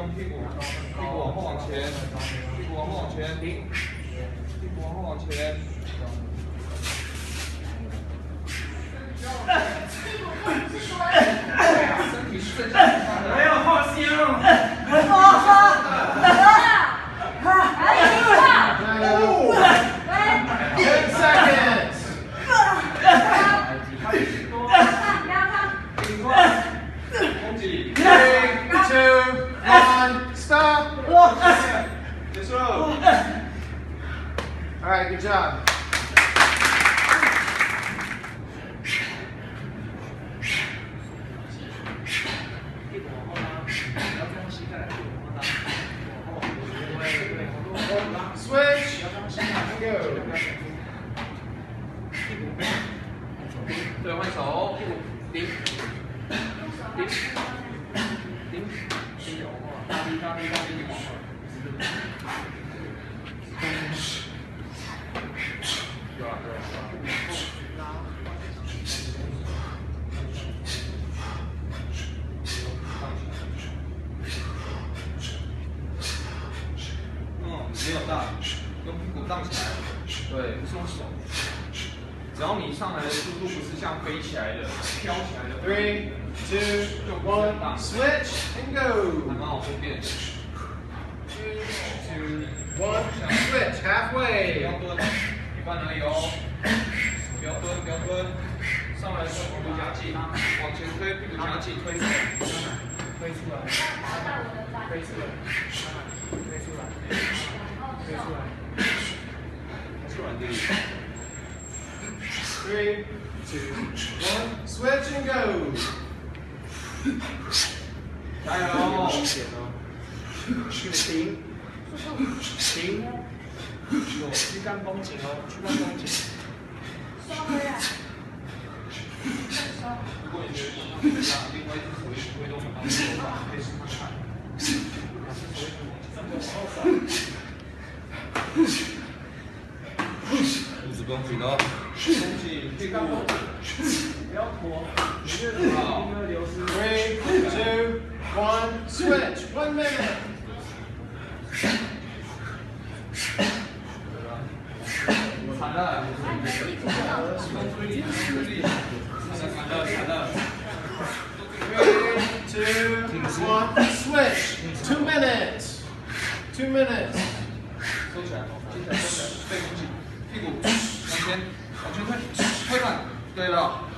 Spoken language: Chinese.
用屁股往后往前，屁股往后往前，停，屁股往后往前。 屁股不是说身体是正向的， 没有好香。 10 seconds. 3, 2, 1, stop. All right, good job. Switch and go. 对，换手，停，大力，往后。对吧？没有大，用屁股荡起来，对，不是用手。只要你上来的速度不是像飞起来的、飘起来的。 3, 2, 1, switch and go. 还蛮好分辨。 3, 2, 1, switch halfway. 不要蹲，一般而已哦。不要蹲，上来的时候屁股夹紧，往前推，屁股夹紧，推出来，推出来，推出来，推出来，还是软地。 3, 2, 1, switch and go. 加油！ 停，有躯干绷紧哦，躯干绷紧。 收回来。 如果你觉得另外一只手一直挥动的方式的话，可以试试看。肚子绷紧哦，绷紧，屁股， 不要拖， 好。 3, 2, 1, switch. 1 minute. 惨了，惨了。 3, 2, 1, switch. 2 minutes. 2 minutes. 收起来，背弓紧，屁股往前推，推板，对了，